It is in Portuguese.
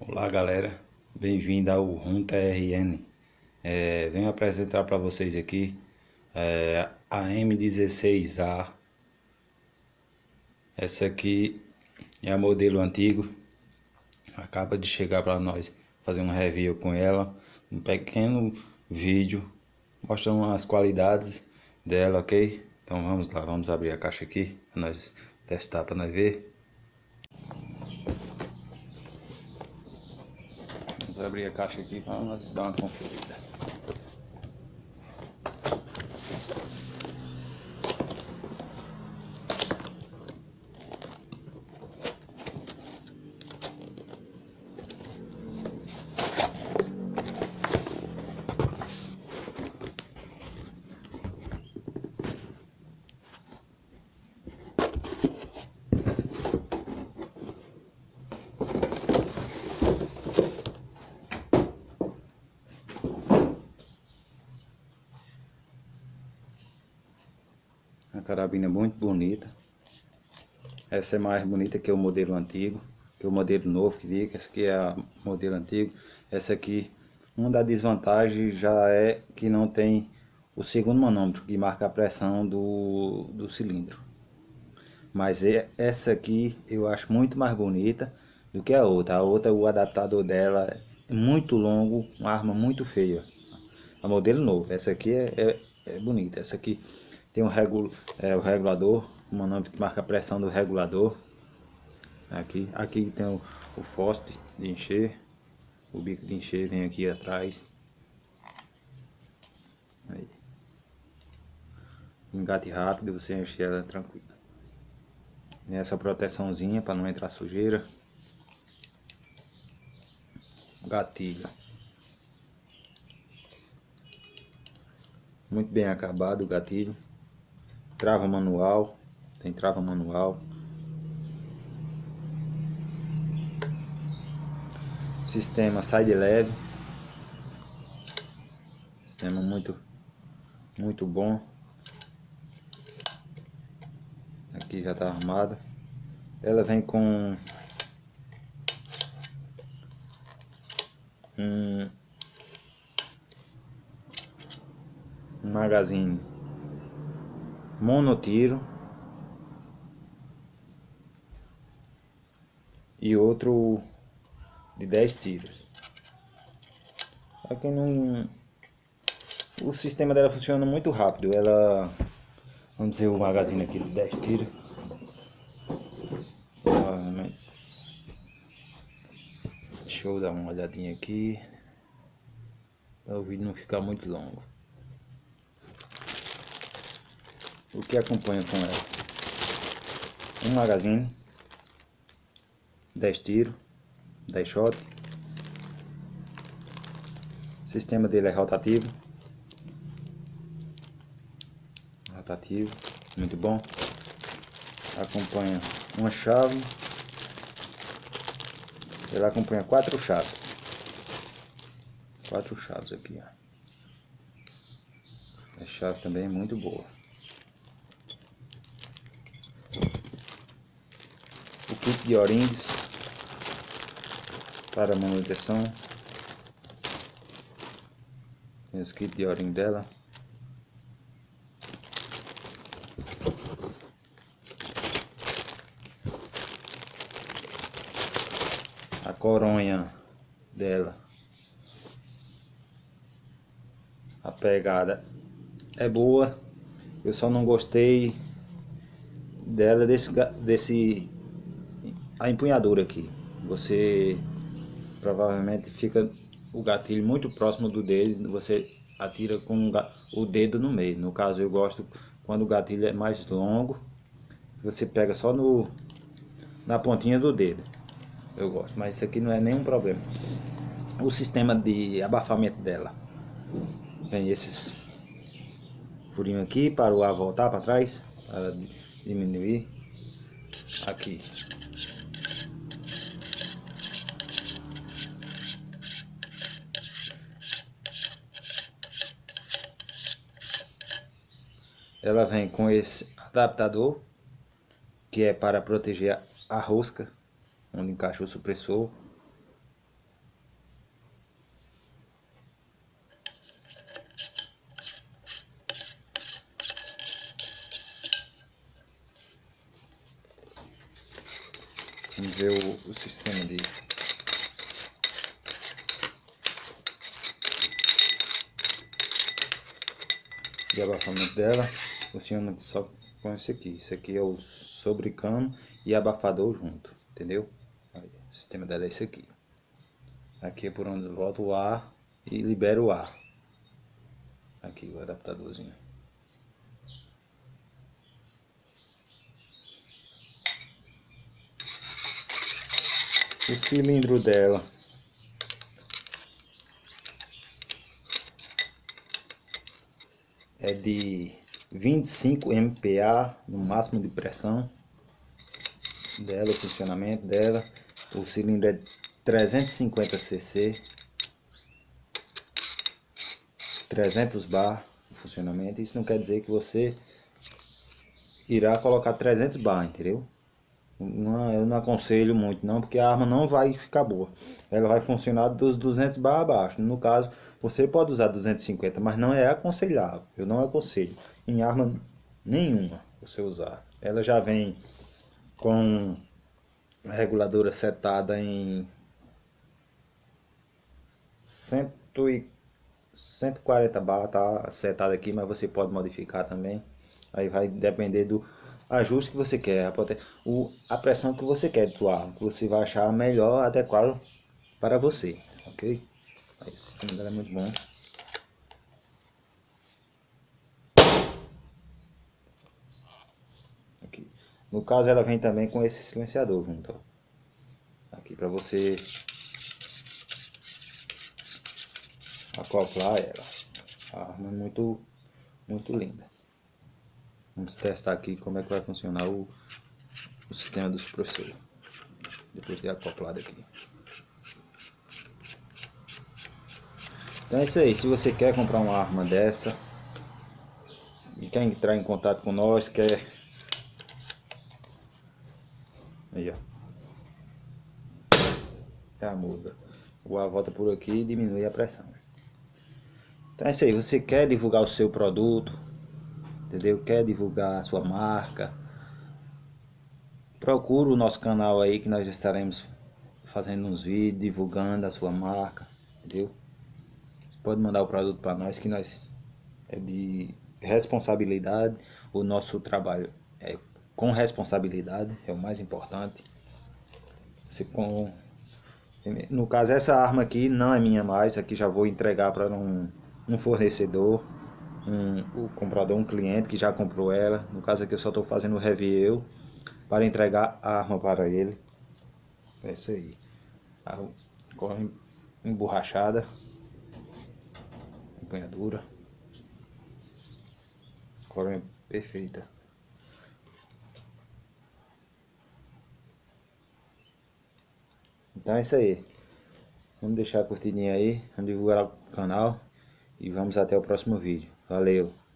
Olá galera, bem-vindo ao RUM TRN. Venho apresentar para vocês aqui a M16A. Essa aqui é a modelo antigo, acaba de chegar para nós fazer um review com ela, um pequeno vídeo mostrando as qualidades dela, ok? Então vamos lá, vamos abrir a caixa aqui para nós testar, para nós ver. Vamos abrir a caixa aqui para nós dar uma conferida. A carabina é muito bonita. Essa é mais bonita que o modelo antigo, que o modelo novo, que diga. Essa aqui é o modelo antigo. Essa aqui, uma das desvantagens já é que não tem o segundo manômetro, que marca a pressão do cilindro. Mas essa aqui eu acho muito mais bonita do que a outra. A outra, o adaptador dela é muito longo, uma arma muito feia. A modelo novo. Essa aqui é bonita. Essa aqui tem o regulador, o manômetro que marca a pressão do regulador. Aqui tem o fósforo de encher, o bico de encher vem aqui atrás. Aí. Engate rápido, você enche ela tranquilo. Tem essa proteçãozinha para não entrar sujeira. Gatilho. Muito bem acabado o gatilho. Trava manual, tem trava manual. Sistema sai de leve. Sistema muito bom. Aqui já está armada. Ela vem com um magazine monotiro e outro de 10 tiros. Aqui não, o sistema dela funciona muito rápido. Ela, vamos dizer, o magazine aqui de 10 tiros. Deixa eu dar uma olhadinha aqui para o vídeo não ficar muito longo. O que acompanha com ela? Um magazine, 10 tiros, 10 shot. O sistema dele é rotativo. Rotativo, muito bom. Acompanha uma chave. Ela acompanha 4 chaves. 4 chaves aqui, ó. A chave também é muito boa. O kit de O-rings para manutenção. Tem os kits de O-ring dela. A coronha dela, a pegada é boa. Eu só não gostei dela a empunhadura aqui. Você provavelmente fica o gatilho muito próximo do dedo, você atira com o dedo no meio. No caso, eu gosto quando o gatilho é mais longo, você pega só na pontinha do dedo. Eu gosto, mas isso aqui não é nenhum problema. O sistema de abafamento dela, tem esses furinhos aqui para o ar voltar para trás, para diminuir. Aqui ela vem com esse adaptador, que é para proteger a rosca onde encaixa o supressor. Vamos ver o sistema de abafamento dela. Funciona só com esse aqui. Isso aqui é o sobrecano e abafador junto, entendeu? Aí, o sistema dela é esse aqui. Aqui é por onde volta o ar e libera o ar. Aqui o adaptadorzinho. O cilindro dela é de 25 MPa no máximo de pressão dela, o funcionamento dela. O cilindro é 350 cc, 300 bar o funcionamento. Isso não quer dizer que você irá colocar 300 bar, entendeu? Não, eu não aconselho muito não, porque a arma não vai ficar boa. Ela vai funcionar dos 200 bar abaixo. No caso, você pode usar 250, mas não é aconselhável. Eu não aconselho em arma nenhuma você usar. Ela já vem com a reguladora setada em 140 bar, tá setada aqui, mas você pode modificar também. Aí vai depender do ajuste que você quer, a pressão que você quer do ar, que você vai achar melhor, adequado para você, ok? Aí, o sistema dela é muito bom. Aqui. No caso, ela vem também com esse silenciador junto, ó. Aqui para você acoplar ela. A arma é muito linda. Vamos testar aqui como é que vai funcionar o sistema do supressor depois de acoplado aqui. Então é isso aí. Se você quer comprar uma arma dessa e quer entrar em contato com nós, quer aí, ó, já muda. O ar volta por aqui e diminui a pressão. Então é isso aí. Você quer divulgar o seu produto, entendeu? Quer divulgar a sua marca? Procura o nosso canal aí que nós estaremos fazendo uns vídeos divulgando a sua marca, entendeu? Pode mandar o produto para nós que nós é de responsabilidade. O nosso trabalho é com responsabilidade, é o mais importante. No caso, essa arma aqui não é minha mais, aqui já vou entregar para um fornecedor, o comprador, um cliente que já comprou ela. No caso aqui eu só estou fazendo o review para entregar a arma para ele. É isso aí. A corre emborrachada, empunhadura, corre perfeita. Então é isso aí. Vamos deixar a curtidinha aí, vamos divulgar o canal e vamos até o próximo vídeo. Valeu!